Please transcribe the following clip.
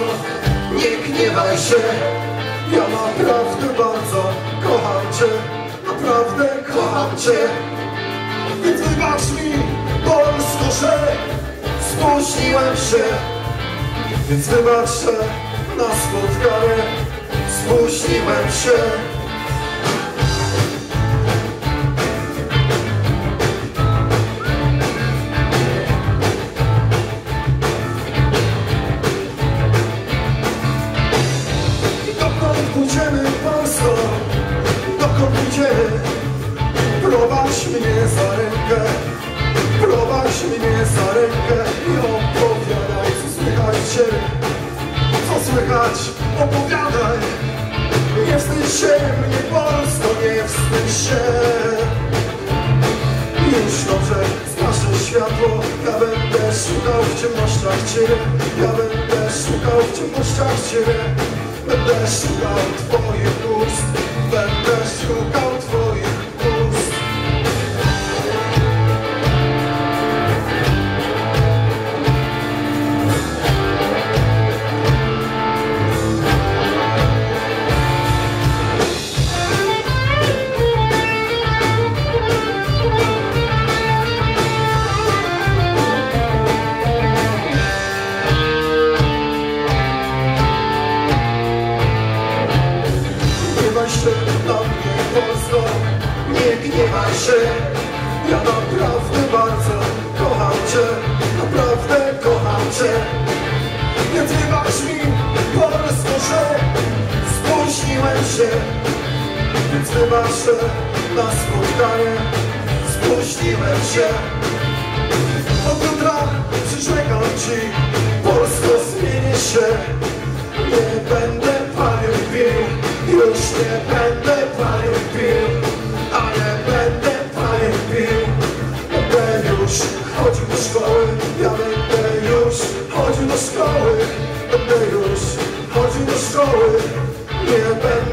nie gniewaj się. Ja naprawdę bardzo kocham Cię, naprawdę kocham Cię. Więc wybacz mi, Polsko, że spóźniłem się. Więc wybacz, że na spotkanie spóźniłem się. Dokąd pójdziemy, Polsko? Dokąd pójdziemy? Prowadź mnie za rękę, prowadź mnie za rękę i opowiadaj, co słychać w Ciebie. Co słychać? Opowiadaj. Nie wstydź się mnie, Polsko, nie wstydź się. Już dobrze zgaszę światło, ja będę szukał w ciemnościach Ciebie. Ja będę szukał w ciemnościach Ciebie. Będę szukał Twoich ust, będę szukał Twoich ust. Nie gniewaj się, ja naprawdę bardzo kocham Cię, naprawdę kocham Cię. Więc wybacz mi, Polsko, że spóźniłem się. Więc wybacz, że na spotkanie spóźniłem się. Od jutra przyrzekam Ci, Polsko, zmienię się. Nie będę palił i pił, już nie będę palił i pił, ale będę palił i pił. Będę już chodził do szkoły, ja będę już chodził do szkoły. Będę już chodził do szkoły, nie będę